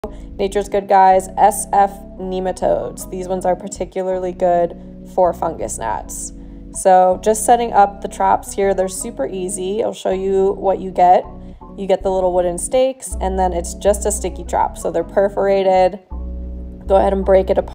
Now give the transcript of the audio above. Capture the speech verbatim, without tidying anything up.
Nature's Good Guys S F nematodes. These ones are particularly good for fungus gnats. So just setting up the traps here, they're super easy. I'll show you what you get. You get the little wooden stakes, and then it's just a sticky trap. So they're perforated. Go ahead and break it apart.